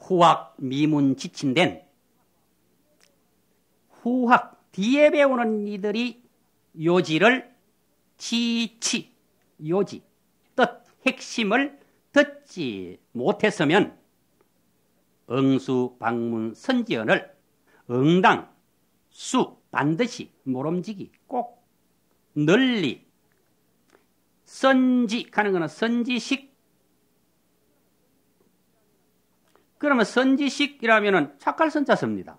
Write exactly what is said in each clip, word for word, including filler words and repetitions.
후학 미문 지친된 후학 뒤에 배우는 이들이 요지를 지치 요지 뜻 핵심을 듣지 못했으면 응수 방문 선지언을 응당 수 반드시 모름지기 꼭 널리 선지 하는 것은 선지식. 그러면 선지식이라면은 착할 선자 씁니다.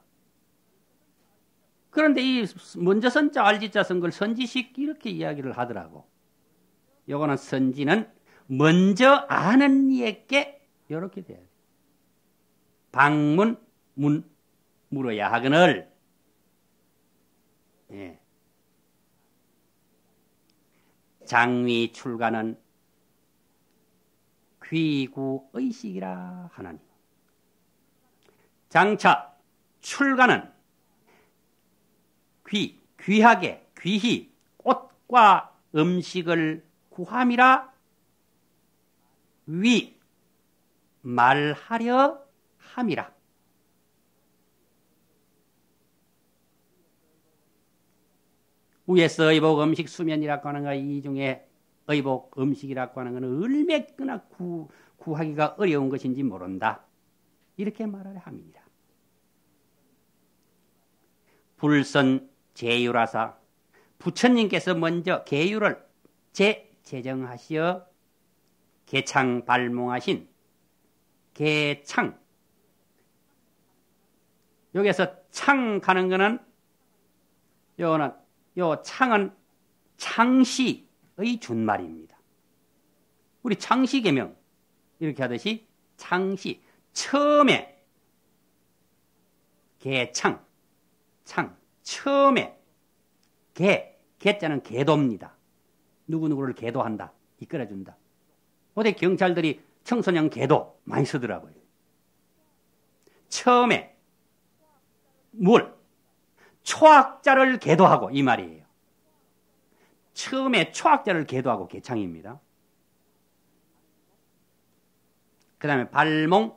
그런데 이 먼저 선자 알지자 쓴 걸 선지식 이렇게 이야기를 하더라고. 요거는 선지는 먼저 아는 이에게 이렇게 돼야 돼. 방문 문 물어야 하거늘. 예. 장위 출가는 귀구의식이라 하나니. 장차 출가는 귀, 귀하게, 귀히 꽃과 음식을 구함이라 위, 말하려 함이라. 위에서 의복 음식 수면이라고 하는 거, 이 중에 의복 음식이라고 하는 것은 얼마나 구, 구하기가 어려운 것인지 모른다. 이렇게 말하려 함이니라. 불선 제유라사 부처님께서 먼저 계유를 제, 제정하시어 개창 발몽하신 개창. 여기서 창 가는 거는 요는 요 창은 창시의 준말입니다. 우리 창시계명 이렇게 하듯이 창시 처음에 개창 창 처음에 개 개자는 계도입니다. 누구누구를 계도한다. 이끌어준다. 어디 경찰들이 청소년 계도 많이 쓰더라고요. 처음에 뭘? 초학자를 계도하고 이 말이에요. 처음에 초학자를 계도하고 개창입니다. 그 다음에 발몽,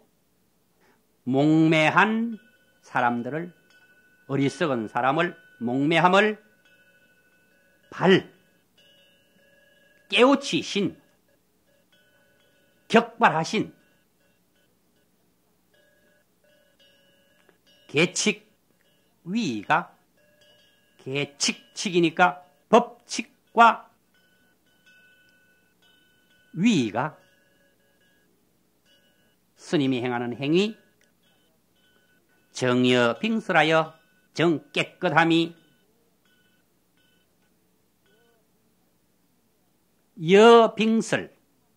몽매한 사람들을, 어리석은 사람을, 몽매함을 발, 깨우치신, 격발하신, 계칙 위가 계칙칙이니까 법칙과 위가 스님이 행하는 행위, 정여 빙설하여 정 깨끗함이 여 빙설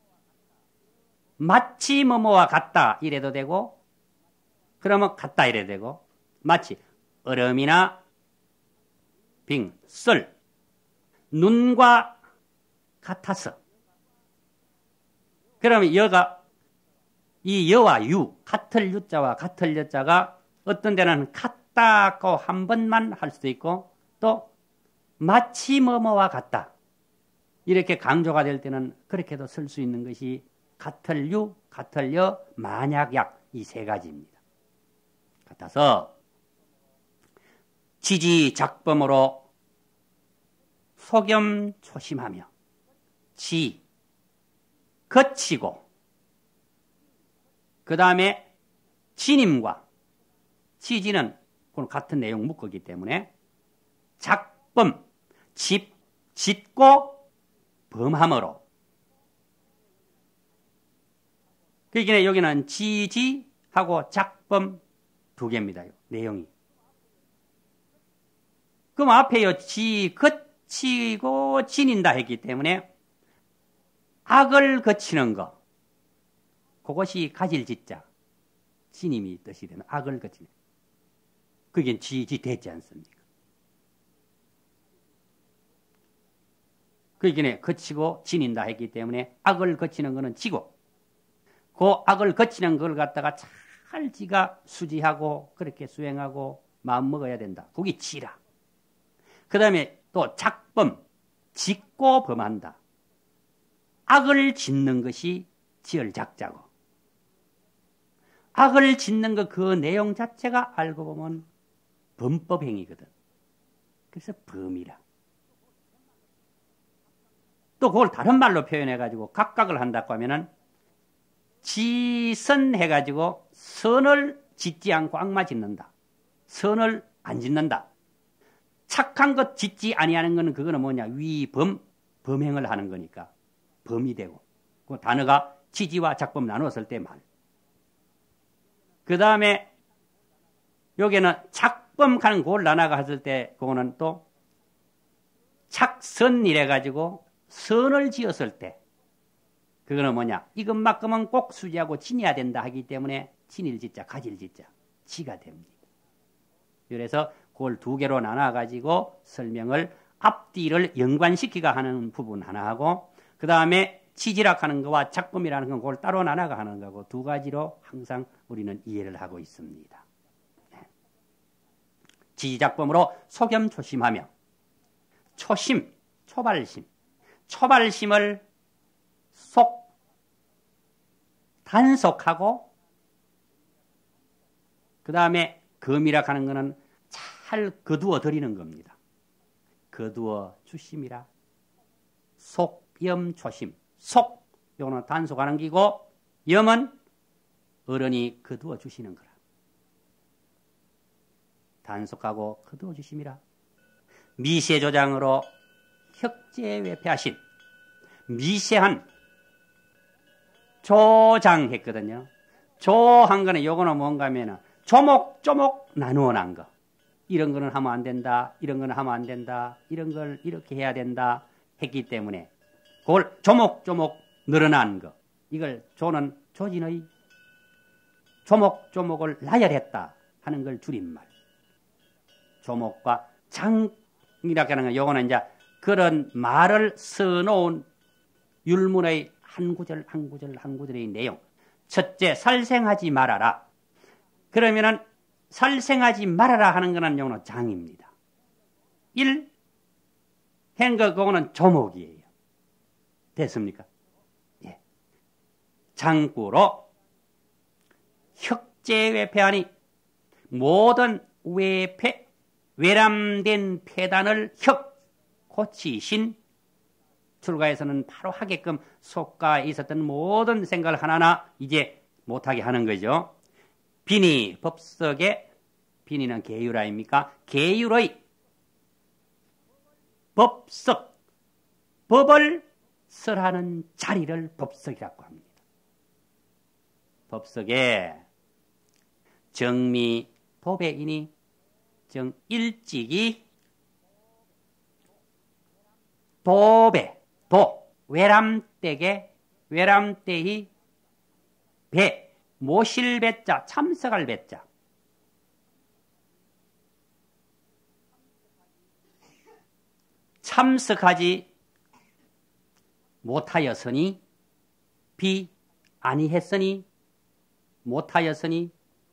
마치 뭐뭐와 같다 이래도 되고, 그러면 같다 이래도 되고, 마치 얼음이나 빙, 썰, 눈과 같아서. 그러면 여가, 이 여와 유, 같을 유자와 같을 여자가 어떤 데는 같다고 한 번만 할 수도 있고, 또 마치 뭐뭐와 같다. 이렇게 강조가 될 때는 그렇게도 쓸 수 있는 것이 같을 유, 같을 여, 만약약 이 세 가지입니다. 같아서 지지작범으로 속염초심하며 지, 거치고 그 다음에 진임과 지지는 같은 내용 묶었기 때문에 작범, 집, 짓고 범함으로. 그러니까 여기는 지지하고 작범 두 개입니다. 내용이. 그럼 앞에요. 지, 거치고 지닌다 했기 때문에 악을 거치는 것. 그것이 가질 지자. 진임이 뜻이 되는 악을 거치는. 그게 지지 되지 않습니까? 그러니까 거치고 지닌다 했기 때문에 악을 거치는 것은 지고, 그 악을 거치는 걸 갖다가 잘 지가 수지하고 그렇게 수행하고 마음 먹어야 된다. 그게 지라. 그 다음에 또 작범, 짓고 범한다. 악을 짓는 것이 지을 작자고, 악을 짓는 것 그 내용 자체가 알고 보면 범법 행위거든. 그래서 범이라. 또 그걸 다른 말로 표현해가지고 각각을 한다고 하면은 지선해가지고 선을 짓지 않고 악마 짓는다. 선을 안 짓는다. 착한 것 짓지 아니하는 거는 그거는 뭐냐? 위범, 범행을 하는 거니까 범이 되고. 그 단어가 지지와 작범 나누었을 때 말. 그 다음에 여기는 작범하는 그걸 나눠가 했을 때 그거는 또 착선이래 가지고 선을 지었을 때 그거는 뭐냐? 이것만큼은 꼭 수지하고 지내야 된다 하기 때문에 지닐 짓자, 가질 짓자, 지가 됩니다. 그래서 그걸 두 개로 나눠가지고 설명을 앞뒤를 연관시키가 하는 부분 하나 하고 그 다음에 지지락하는 거와 작범이라는 건 그걸 따로 나눠가 하는 거고 두 가지로 항상 우리는 이해를 하고 있습니다. 지지작범으로 속염초심하며 초심, 초발심, 초발심을 속 단속하고 그 다음에 검이라 하는 거는 잘 거두어 드리는 겁니다. 거두어 주심이라. 속염초심. 속, 요거는 단속하는 기고 염은 어른이 거두어 주시는 거라. 단속하고 거두어 주심이라. 미세조장으로 혁재외패하신 미세한 조장했거든요. 조한 거는 요거는 뭔가 하면 조목조목 나누어 난 거. 이런 거는 하면 안 된다. 이런 거는 하면 안 된다. 이런 걸 이렇게 해야 된다. 했기 때문에 그걸 조목조목 늘어난 거. 이걸 조는 조진의 조목조목을 나열했다 하는 걸 줄임말. 조목과 장이라고 하는 건 요거는 이제 그런 말을 써놓은 율문의 한 구절 한 구절 한 구절의 내용. 첫째, 살생하지 말아라. 그러면은 살생하지 말아라 하는 거는 요거는 장입니다. 일, 행거 그거는 조목이에요. 됐습니까? 예. 장구로 혁재외패하니 모든 외패, 외람된 폐단을 혁 고치신 출가에서는 바로 하게끔 속가에 있었던 모든 생각을 하나하나 이제 못하게 하는 거죠. 비니 법석에 비니는 계율 아닙니까? 계율의 법석, 법을 설하는 자리를 법석이라고 합니다. 법석에 정미 도배이니 정 일찍이 도배, 도, 외람댁에 외람댁이 배, 모실 배자, 참석할 배자. 참석하지 못하였으니 비 아니했으니 못하였으니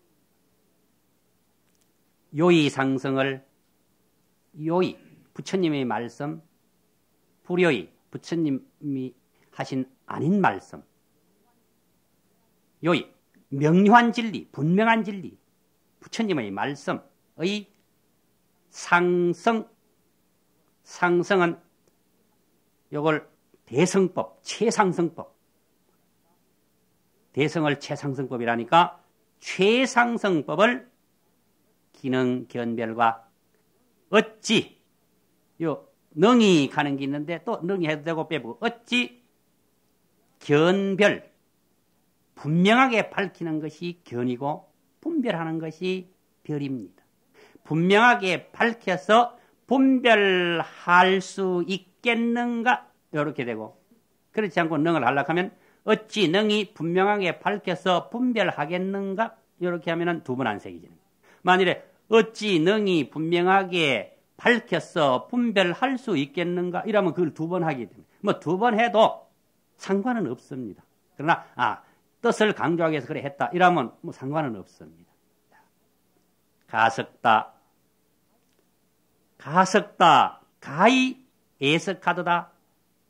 요의 상승을 요의 부처님의 말씀 불요의 부처님이 하신 아닌 말씀 요의 명료한 진리 분명한 진리 부처님의 말씀의 상승 상승은 요걸 대성법 최상승법 대성을 최상승법이라니까 최상승법을 기능 견별과 어찌 요 능이 가는 게 있는데 또 능이 해도 되고 빼고 어찌 견별 분명하게 밝히는 것이 견이고 분별하는 것이 별입니다. 분명하게 밝혀서 분별할 수 있겠는가 이렇게 되고 그렇지 않고 능을 하려고 하면 어찌 능이 분명하게 밝혀서 분별하겠는가 이렇게 하면 두 번 안 새기지는 거예요. 만일에 어찌 능이 분명하게 밝혀서 분별할 수 있겠는가 이러면 그걸 두 번 하게 됩니다. 뭐 두 번 해도 상관은 없습니다. 그러나 아 뜻을 강조하기 위해서 그래 했다 이러면 뭐 상관은 없습니다. 가석다 가석다 가히 애석하도다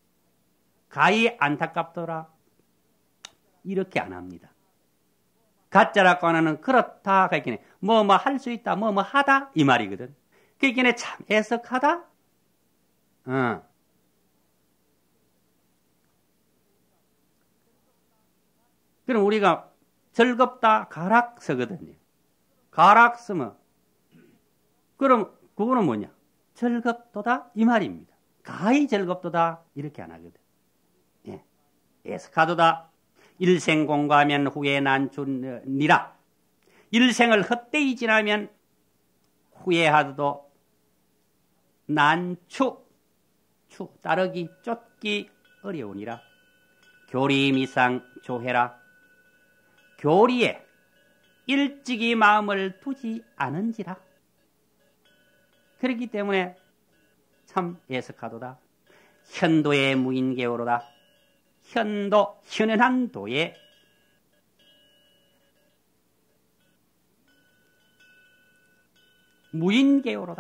가히 안타깝더라 이렇게 안 합니다. 가짜라고 하는 그렇다 그러니까 뭐 뭐 할 수 있다 뭐 뭐 하다 이 말이거든. 그러니까 참 애석하다. 어. 그럼 우리가 즐겁다 가락 서거든요. 가락 서면 그럼 그거는 뭐냐? 즐겁도다 이 말입니다. 가히 즐겁도다 이렇게 안 하거든. 예. 애석하도다. 일생 공과하면 후에 난주니라. 일생을 헛되이 지나면 후회하도 난추 추 따르기 쫓기 어려우니라. 교리미상 조해라. 교리에 일찍이 마음을 두지 않은지라. 그렇기 때문에 참 애석하도다. 현도의 무인계오로다. 현도, 현현한 도에 무인계오로다.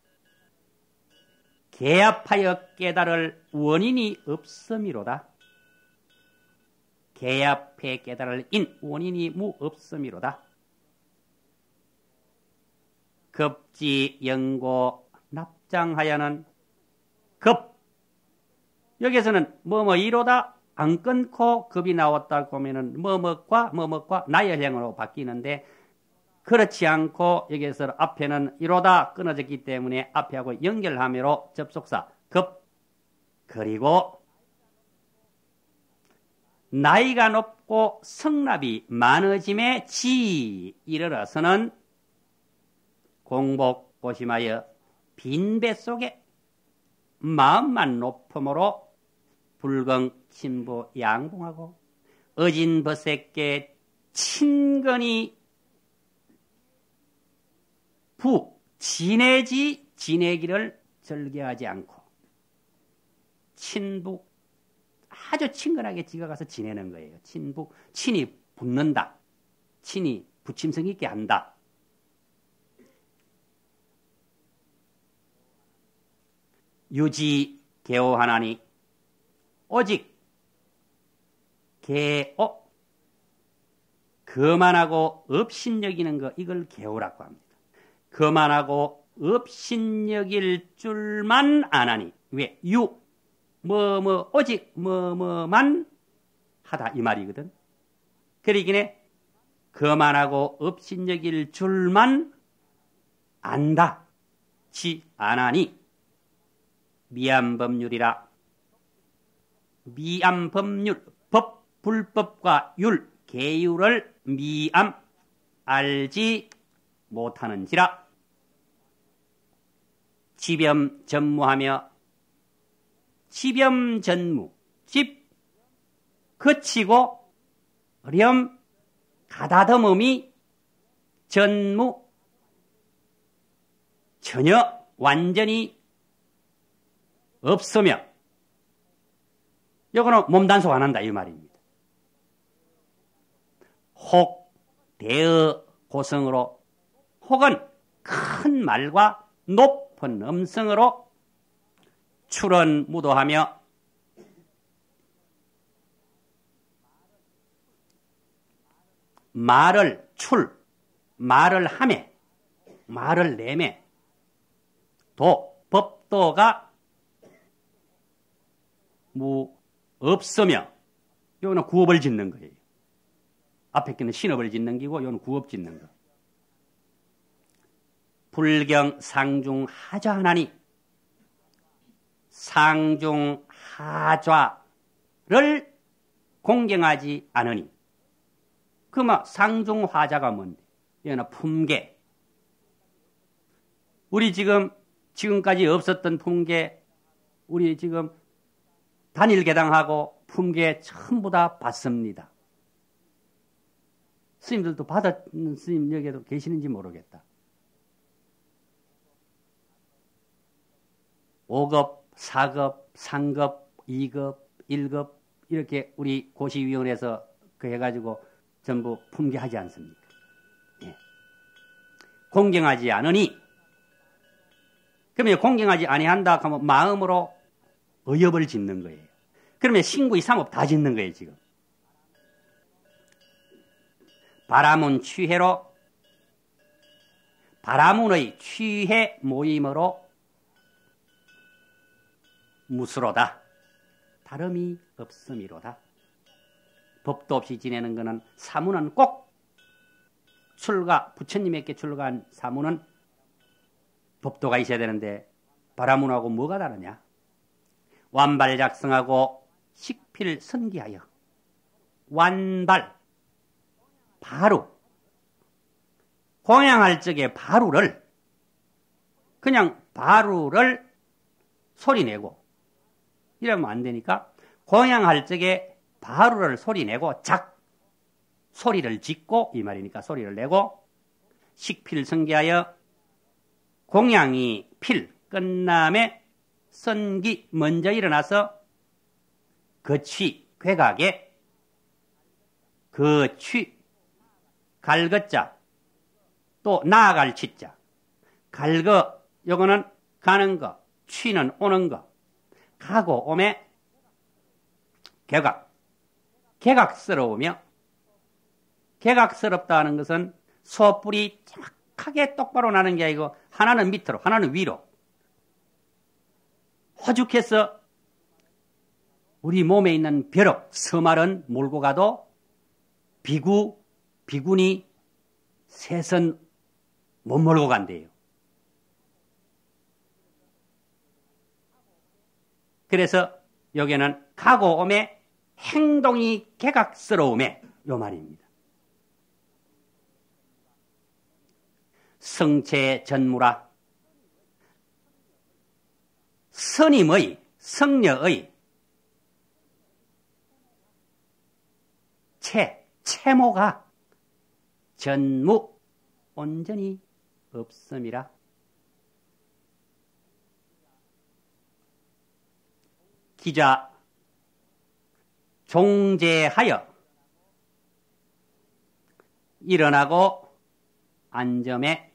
개합하여 깨달을 원인이 없음이로다. 개합해 깨달을 인 원인이 무 없음이로다. 급지 영고 납장하여는 급 여기서는 뭐뭐 이로다 안 끊고 급이 나왔다고 하면은 뭐뭐과 뭐뭐과 나열형으로 바뀌는데 그렇지 않고 여기서 앞에는 이로다 끊어졌기 때문에 앞에하고 연결함으로 접속사 급 그리고 나이가 높고 성납이 많아짐에 지 이르러서는 공복 고심하여 빈배 속에 마음만 높음으로 불경 친부 양봉하고 어진 벗새께 친근히 부 지내지 지내기를 절개하지 않고 친부 아주 친근하게 지가 가서 지내는 거예요. 친부 친이 붙는다. 친이 부침성 있게 한다. 유지 개오하나니 오직 개오 거만하고 업신여기는 거 이걸 개오라고 합니다. 거만하고 업신여길 줄만 아나니 왜? 유 뭐 뭐 오직 뭐 뭐만 하다 이 말이거든. 그러기에 거만하고 업신여길 줄만 안다. 지 아나니 미암법률이라. 미암법률 법 불법과 율 계율을 미암 알지 못하는지라. 지변 전무하며 지변 전무 집 그치고 렴 가다듬음이 전무 전혀 완전히 없으며 이거는 몸단속 안 한다 이 말입니다. 혹 대어 고성으로 혹은 큰 말과 높은 음성으로 출언 무도하며 말을 출 말을 하매 말을 내매 도 법도가 무 없으며 이거는 구업을 짓는 거예요. 앞에 거는 신업을 짓는 기고 이거는 구업 짓는 거. 불경 상중 하좌하나니 상중 하좌를 공경하지 않으니 그만 상중 하좌가 뭔데? 이거는 품계. 우리 지금 지금까지 없었던 품계 우리 지금 단일개당하고 품계 전부 다 받습니다. 스님들도 받았는 스님 여기에도 계시는지 모르겠다. 오급, 사급, 삼급, 이급, 일급 이렇게 우리 고시위원회에서 그 해가지고 전부 품계하지 않습니까? 예. 공경하지 않으니 그러면 공경하지 아니한다 하면 마음으로 의업을 짓는 거예요. 그러면 신구의 삼업 다 짓는 거예요 지금. 바라문 취해로 바라문의 취해 모임으로 무스로다. 다름이 없음이로다. 법도 없이 지내는 것은 사문은 꼭 출가, 부처님에게 출가한 사문은 법도가 있어야 되는데 바라문하고 뭐가 다르냐? 완발작성하고 식필 선기하여 완발, 바루, 공양할 적에 바루를 그냥 바루를 소리내고 이러면 안 되니까 공양할 적에 바루를 소리내고 작 소리를 짓고 이 말이니까 소리를 내고 식필 선기하여 공양이 필 끝남에 선기 먼저 일어나서 거취 괴각에 거취 갈것자 또 나아갈 취자 갈거 요거는 가는 거 취는 오는 거 가고 오매 개각 개각스러우며 개각스럽다 는 것은 소뿔이 정확하게 똑바로 나는 게 아니고 하나는 밑으로 하나는 위로 허죽해서 우리 몸에 있는 벼럭 서말은 몰고 가도 비구 비군이 셋은 못 몰고 간대요. 그래서 여기는 가고 오매 행동이 개각스러움에 요 말입니다. 성체 전무라 스님의 성녀의 채, 채모가 전무 온전히 없음이라. 기자 종제하여 일어나고 안점에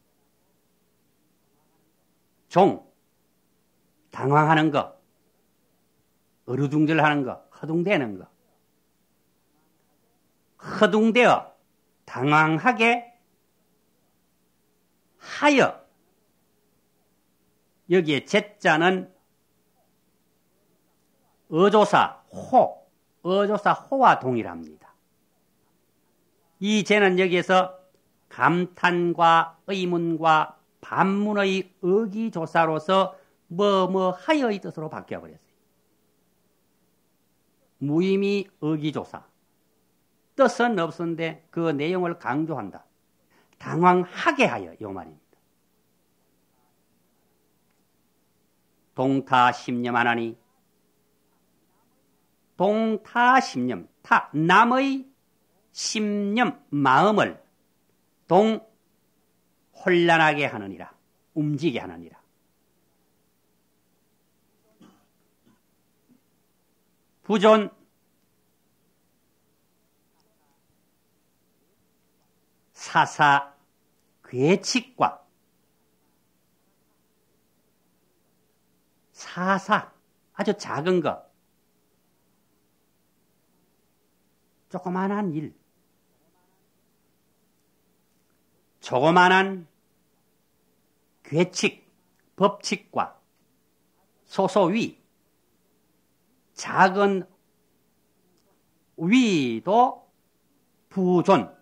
종 당황하는 거, 어루둥절하는 거, 허둥대는 거, 허둥대어 당황하게 하여 여기에 제자는 어조사 호, 어조사 호와 동일합니다. 이 제는 여기에서 감탄과 의문과 반문의 의기조사로서 뭐뭐 하여의 뜻으로 바뀌어버렸어요. 무의미 의기조사. 뜻은 없었는데 그 내용을 강조한다. 당황하게 하여 이 말입니다. 동타심념하나니 동타심념, 타, 남의 심념, 마음을 동, 혼란하게 하느니라. 움직이게 하느니라. 부존, 사사, 괴칙과 사사, 아주 작은 것, 조그만한 일, 조그만한 괴칙, 법칙과 소소위, 작은 위도 부존,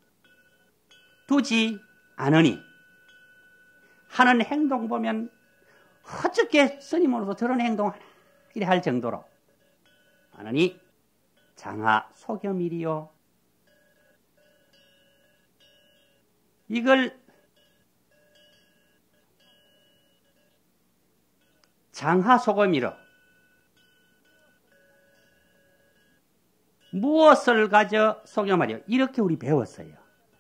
두지 않으니 하는 행동 보면 어떻게 스님으로서 저런 행동 하나 이래 할 정도로 하느니 장하 소겸이리요. 이걸 장하 소겸이로 무엇을 가져 소겸하려 이렇게 우리 배웠어요.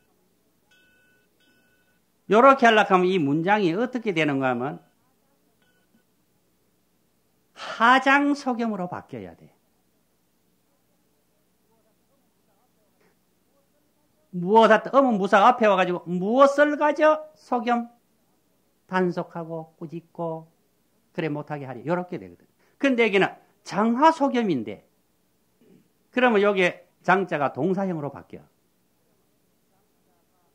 요렇게 하려고 하면 이 문장이 어떻게 되는가 하면 하장소겸으로 바뀌어야 돼. 무엇을, 어문 무사가 앞에 와가지고 무엇을 가져 소겸? 단속하고 꾸짖고 그래 못하게 하리. 요렇게 되거든. 근데 여기는 장하소겸인데 그러면 여기에 장자가 동사형으로 바뀌어.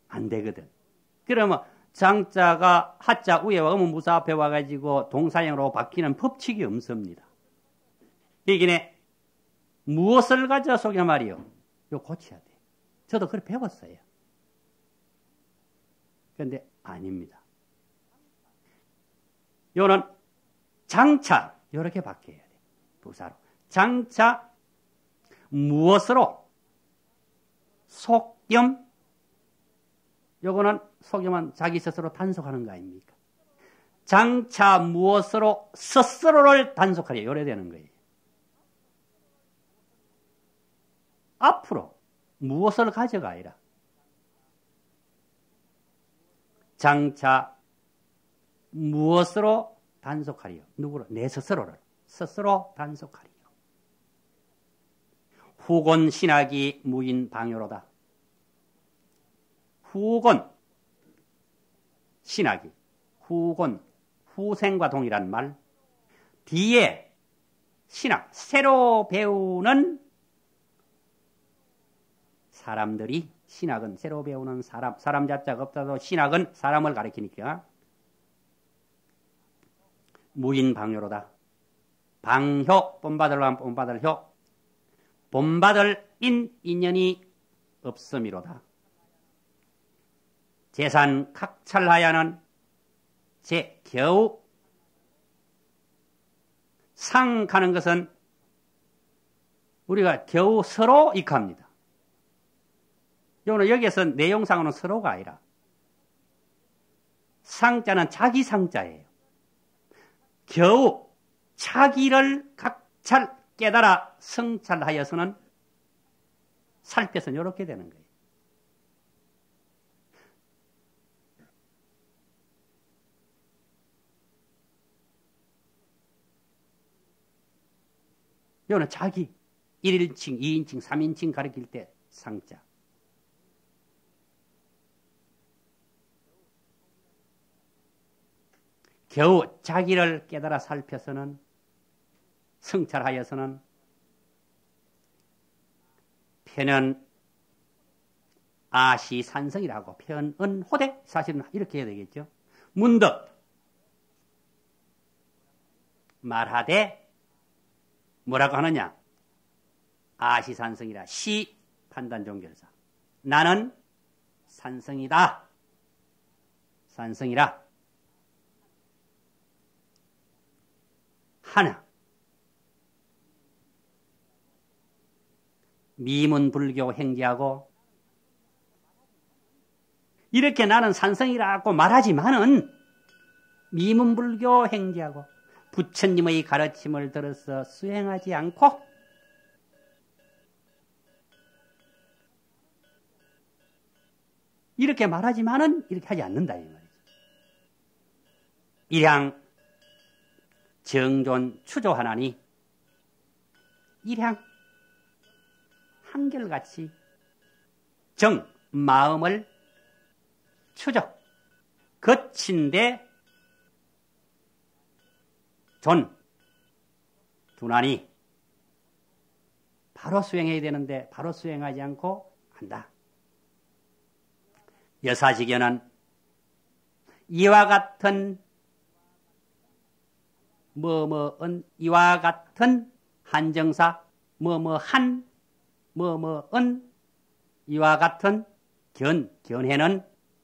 안 되거든. 그러면 장자가 하자 위에와 음은 무사 앞에 와가지고 동사형으로 바뀌는 법칙이 없습니다. 이게 무엇을 가져 속여 말이요? 이거 고쳐야 돼. 저도 그걸 배웠어요. 그런데 아닙니다. 이거는 장차 이렇게 바뀌어야 돼. 부사로. 장차 무엇으로 속염, 요거는 속염은 자기 스스로 단속하는 거 아닙니까? 장차 무엇으로 스스로를 단속하려 요래 되는 거예요. 앞으로 무엇을 가져가 아니라 장차 무엇으로 단속하리요? 누구로? 내 스스로를 스스로 단속하리요. 후곤 신학이 무인 방요로다. 후곤 신학이 후곤 후생과 동일한 말. 뒤에 신학 새로 배우는 사람들이 신학은 새로 배우는 사람 사람 자자가 없다도 신학은 사람을 가리키니까 무인 방요로다. 방효 본받으려면 본받을 효 본받을 인 인연이 없음이로다. 재산 각찰하야는 제 겨우 상 가는 것은 우리가 겨우 서로 익합니다. 이거는 여기에서 내용상으로는 서로가 아니라 상자는 자기 상자예요. 겨우 자기를 각찰 깨달아 성찰하여서는 살펴서는 이렇게 되는 거예요. 이거는 자기 일인칭, 이인칭, 삼인칭 가리킬 때 상자. 겨우 자기를 깨달아 살펴서는 성찰하여서는 편은 아시산성이라고 편은 호대 사실은 이렇게 해야 되겠죠. 문득 말하되 뭐라고 하느냐? 아시산성이라 시 판단 종결사. 나는 산성이다. 산성이라. 하나. 미문불교 행제하고 이렇게 나는 산성이라고 말하지만은 미문불교 행제하고 부처님의 가르침을 들어서 수행하지 않고 이렇게 말하지만은 이렇게 하지 않는다 이 말이죠. 일향 정존 추조하나니 일향 한결같이 정 마음을 추적 거친데 존 두나니 바로 수행해야 되는데 바로 수행하지 않고 한다. 여사직연은 이와 같은 뭐뭐은 이와 같은 한정사 뭐뭐한 뭐뭐은 이와 같은 견 견해는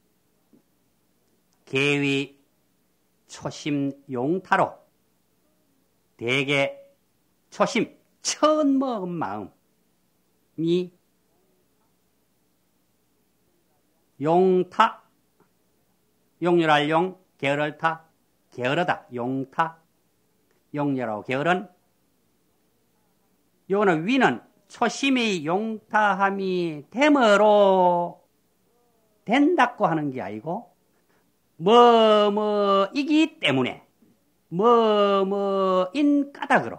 계위 초심 용타로 대개 초심 처음 먹은 마음이 용타 용렬할 용 게으를 타 게으르다 용타 용렬하고 게으른 요거는 위는 초심의 용타함이 됨으로 된다고 하는 게 아니고 뭐 뭐이기 때문에 뭐 뭐인 까닭으로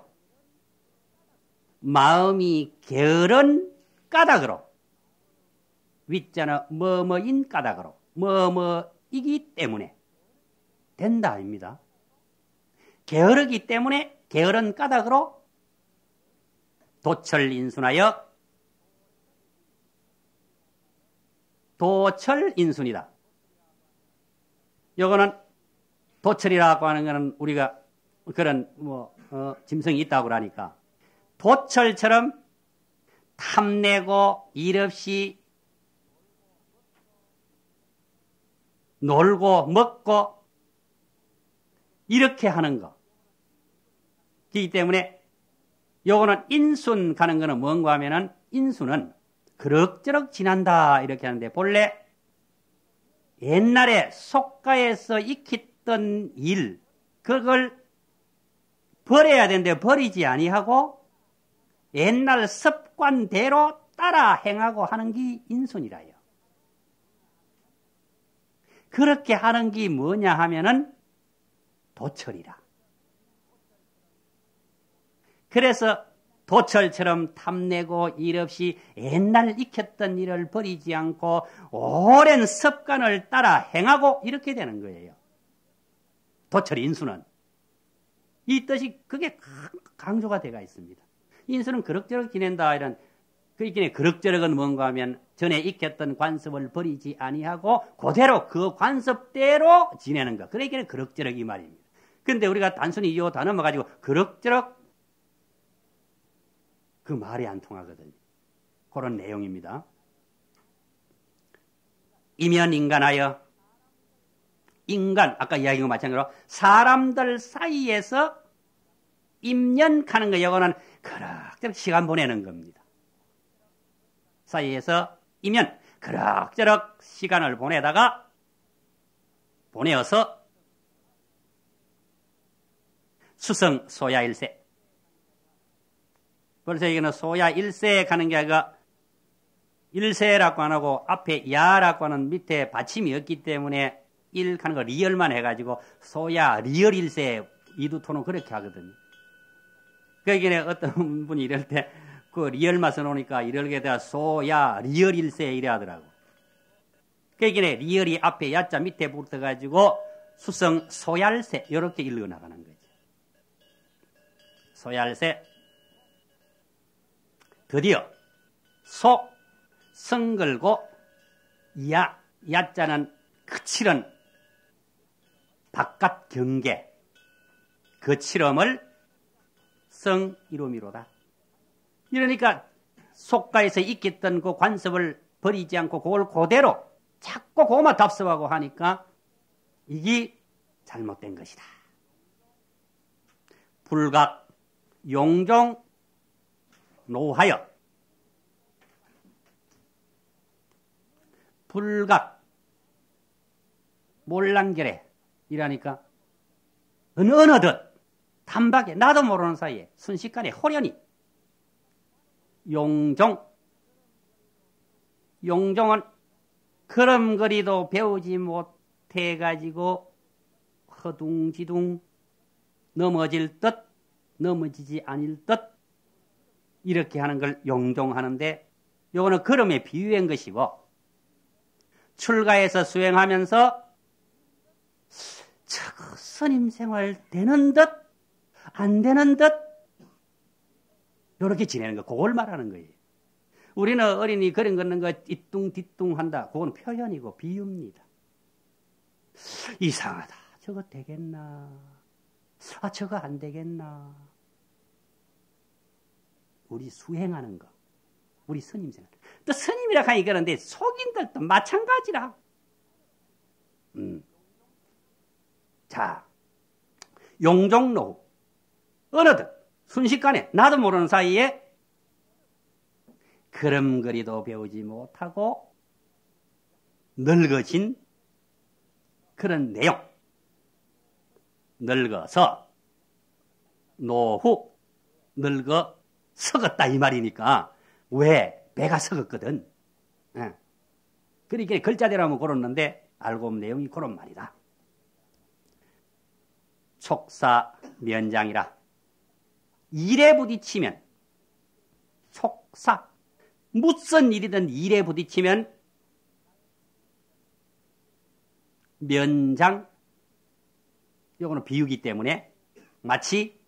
마음이 게으른 까닭으로 윗자는 뭐 뭐인 까닭으로 뭐 뭐이기 때문에 된다 아닙니다. 게으르기 때문에 게으른 까닭으로 도철인순하여 도철인순이다. 요거는 도철이라고 하는 거는 우리가 그런 뭐 어, 짐승이 있다고 그러니까 도철처럼 탐내고 일 없이 놀고 먹고 이렇게 하는 거. 그렇기 때문에 요거는 인순 가는 거는 뭔가 하면은 인순은 그럭저럭 지난다 이렇게 하는데 본래 옛날에 속가에서 익혔던 일 그걸 버려야 되는데 버리지 아니하고 옛날 습관대로 따라 행하고 하는 게 인순이라요. 그렇게 하는 게 뭐냐 하면은 도철이라. 그래서 도철처럼 탐내고 일 없이 옛날 익혔던 일을 버리지 않고 오랜 습관을 따라 행하고 이렇게 되는 거예요. 도철 인수는. 이 뜻이 그게 강조가 되어 있습니다. 인수는 그럭저럭 지낸다 이런 그 있기에 그럭저럭은 뭔가 하면 전에 익혔던 관습을 버리지 아니하고 그대로 그 관습대로 지내는 것. 그러니까 그럭저럭 이 말입니다. 근데 우리가 단순히 이 단어 가지고 그럭저럭 그 말이 안 통하거든요. 그런 내용입니다. 이면 인간하여 인간 아까 이야기한 거 마찬가지로 사람들 사이에서 임년하는 거 이거는 그럭저럭 시간 보내는 겁니다. 사이에서 임년 그럭저럭 시간을 보내다가 보내어서 수성 소야 일세. 그래서 이거는 소야 일세에 가는 게 아니라 일세라고 안 하고 앞에 야라고 하는 밑에 받침이 없기 때문에 일 하는 거 리얼만 해가지고 소야 리얼 일세 이두토는 그렇게 하거든요. 그러니까 어떤 분이 이럴 때 그 리얼만 써놓으니까 이렇게 돼야 소야 리얼 일세 이래 하더라고. 그러니까 리얼이 앞에 야자 밑에 붙어가지고 수성 소얄세 이렇게 읽어나가는 거죠. 소얄세 드디어 소 성걸고 야 야자는 그칠은 바깥 경계 거칠음을 성 이름이로다. 이러니까 속가에서 익혔던 그 관습을 버리지 않고 그걸 그대로 자꾸 그것만 답습하고 하니까 이게 잘못된 것이다. 불각 용종 노하여 불각 몰랑결에 이라니까 어느 어느덧 단박에 나도 모르는 사이에 순식간에 호련히 용종 용종은 걸음걸이도 배우지 못해가지고 허둥지둥 넘어질 듯 넘어지지 않을 듯 이렇게 하는 걸 용종하는데 요거는 걸음에 비유한 것이고 출가해서 수행하면서 저거 스님 생활 되는 듯 안 되는 듯 이렇게 지내는 거 그걸 말하는 거예요. 우리는 어린이 걸음 걷는 거 띠뚱띠뚱 한다. 그건 표현이고 비유입니다. 이상하다. 저거 되겠나? 아 저거 안 되겠나? 우리 수행하는 거. 우리 스님 생활. 또 스님이라 하니 그런데 속인들도 마찬가지라. 음. 자, 용종노후. 어느덧 순식간에 나도 모르는 사이에 걸음걸이도 배우지 못하고 늙어진 그런 내용. 늙어서 노후 늙어 썩었다 이 말이니까 왜 배가 썩었거든. 예. 그러니까 글자대로 하면 그렇는데 알고 보면 내용이 그런 말이다. 촉사 면장이라 일에 부딪히면 촉사 무슨 일이든 일에 부딪히면 면장 요거는 비유기 때문에 마치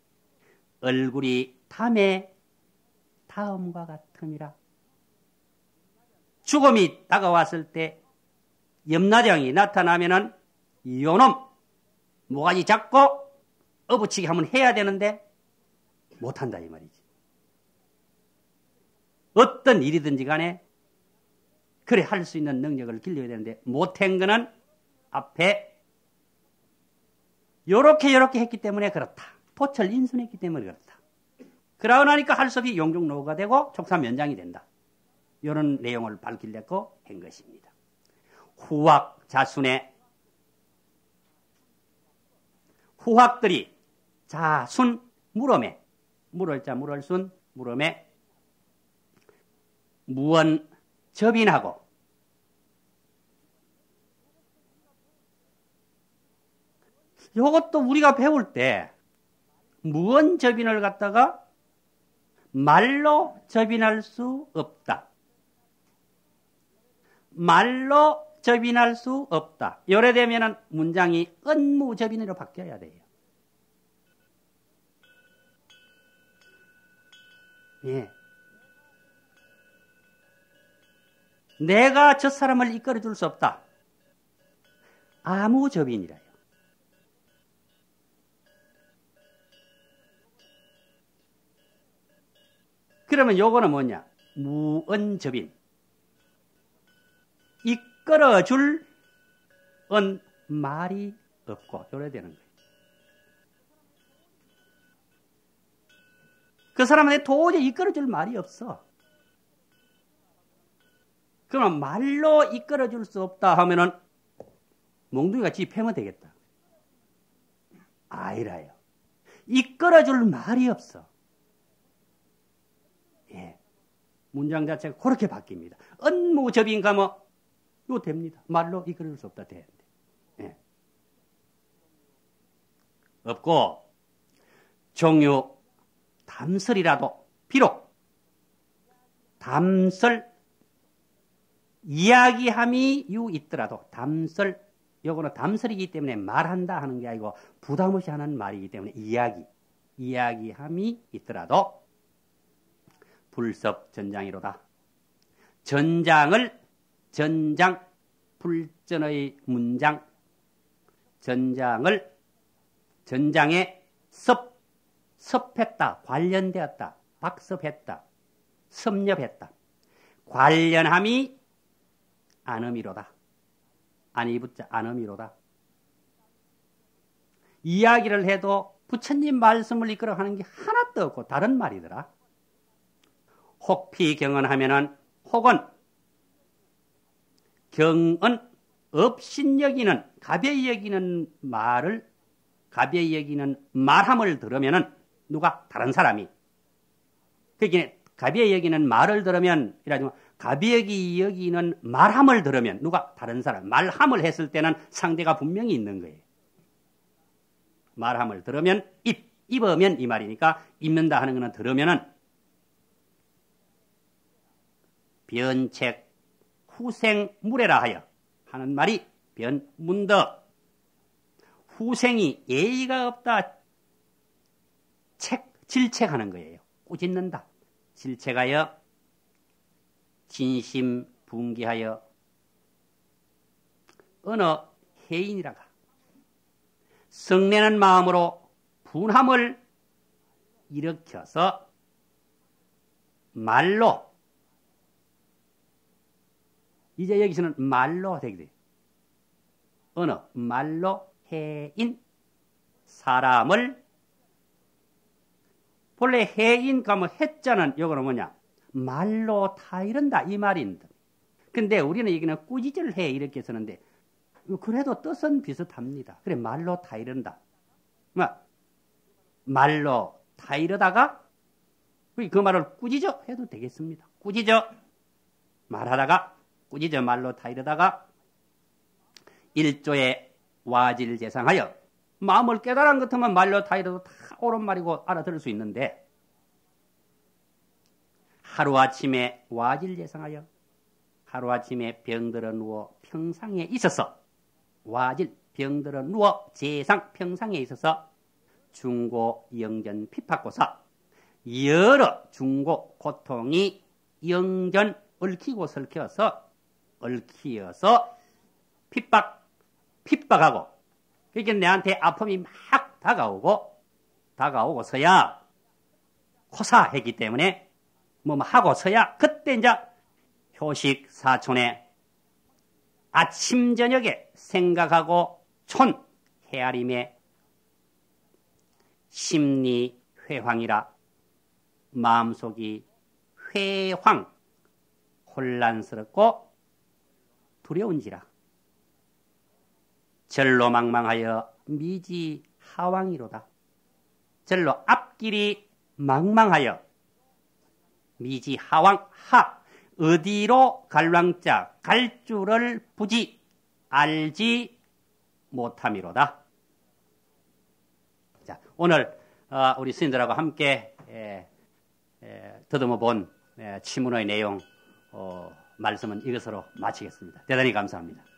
얼굴이 담에 다음과 같음이라 죽음이 다가왔을 때 염라대왕이 나타나면은 요놈 모가지 잡고 어부치기 한번 해야 되는데 못한다 이 말이지. 어떤 일이든지 간에 그래 할 수 있는 능력을 길러야 되는데 못한 거는 앞에 요렇게 요렇게 했기 때문에 그렇다. 포철 인순했기 때문에 그렇다. 그러고 나니까 할 수 없이 용종노가 되고 촉사면장이 된다. 이런 내용을 밝히려고 한 것입니다. 후학 자순의 후학들이 자순 물음에 물을 자 물을 순 물음에 무언 접인하고 이것도 우리가 배울 때 무언 접인을 갖다가 말로 접인할 수 없다. 말로 접인할 수 없다. 요래 되면은 문장이 은무접인으로 바뀌어야 돼요. 예. 내가 저 사람을 이끌어 줄 수 없다. 아무접인이라요. 그러면 요거는 뭐냐? 무언접인. 이끌어줄 은 말이 없고 요래 되는 거예요. 그 사람한테 도저히 이끌어줄 말이 없어. 그러면 말로 이끌어줄 수 없다 하면은 몽둥이가 지 패면 되겠다. 아니라요. 이끌어줄 말이 없어. 예. 문장 자체가 그렇게 바뀝니다. 은무접인 가면 요 됩니다. 말로 이끌어줄 수 없다 되는데. 예. 없고 종유 담설이라도 비록 담설 이야기함이 유 있더라도 담설 요거는 담설이기 때문에 말한다 하는 게 아니고 부담 없이 하는 말이기 때문에 이야기 이야기함이 있더라도 불섭 전장이로다. 전장을 전장 불전의 문장 전장을 전장에 섭 섭했다 관련되었다 박섭했다 섭렵했다 관련함이 안음이로다. 아니 붙자 안음이로다. 이야기를 해도 부처님 말씀을 이끌어 하는 게 하나도 없고 다른 말이더라. 혹피 경언하면은 혹은 경언 없인 여기는 가벼이 여기는 말을 가벼이 여기는 말함을 들으면은 누가 다른 사람이 그러니까 가벼이 여기는 말을 들으면 이라지만 가벼이 여기는 말함을 들으면 누가 다른 사람 말함을 했을 때는 상대가 분명히 있는 거예요. 말함을 들으면 입 입으면 이 말이니까 입는다 하는 거는 들으면은 변책 후생무례라 하여 하는 말이 변문더 후생이 예의가 없다 책 질책하는 거예요. 꾸짖는다. 질책하여 진심 분기하여 어느 해인이라가 성내는 마음으로 분함을 일으켜서 말로 이제 여기서는 말로 되게 돼요. 어느 말로 해인 사람을 본래 해인 가면 해자는 요거는 뭐냐 말로 타이른다 이 말인데 근데 우리는 여기는 꾸짖을 해 이렇게 쓰는데 그래도 뜻은 비슷합니다. 그래 말로 타이른다 뭐 말로 타이르다가 그 말을 꾸짖어 해도 되겠습니다. 꾸짖어 말하다가 꾸짖어 말로 타이르다가 일조에 와질재상하여 마음을 깨달은 것 같으면 말로 타이르도 다 옳은 말이고 알아들을 수 있는데 하루아침에 와질재상하여 하루아침에 병들어 누워 평상에 있어서 와질 병들어 누워 재상 평상에 있어서 중고 영전 피팍고사 여러 중고 고통이 영전 얽히고 설켜서 얽히어서 핍박, 핍박하고 그러니까 내한테 아픔이 막 다가오고 다가오고서야 호사했기 때문에 뭐 하고서야 그때 이제 효식 사촌에 아침 저녁에 생각하고 촌 헤아림에 심리 회황이라 마음속이 회황 혼란스럽고 두려운지라 절로 망망하여 미지 하왕이로다. 절로 앞길이 망망하여 미지 하왕 하 어디로 갈왕자 갈 줄을 부지 알지 못함이로다. 자, 오늘 어, 우리 스님들하고 함께 에, 에, 더듬어 본 에, 치문의 내용 어, 말씀은 이것으로 마치겠습니다. 대단히 감사합니다.